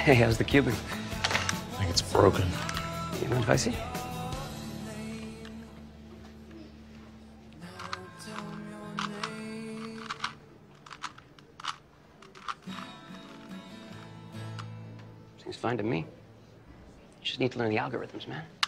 Hey, how's the Cuban? I think it's broken. You mind if I see? Seems fine to me. You just need to learn the algorithms, man.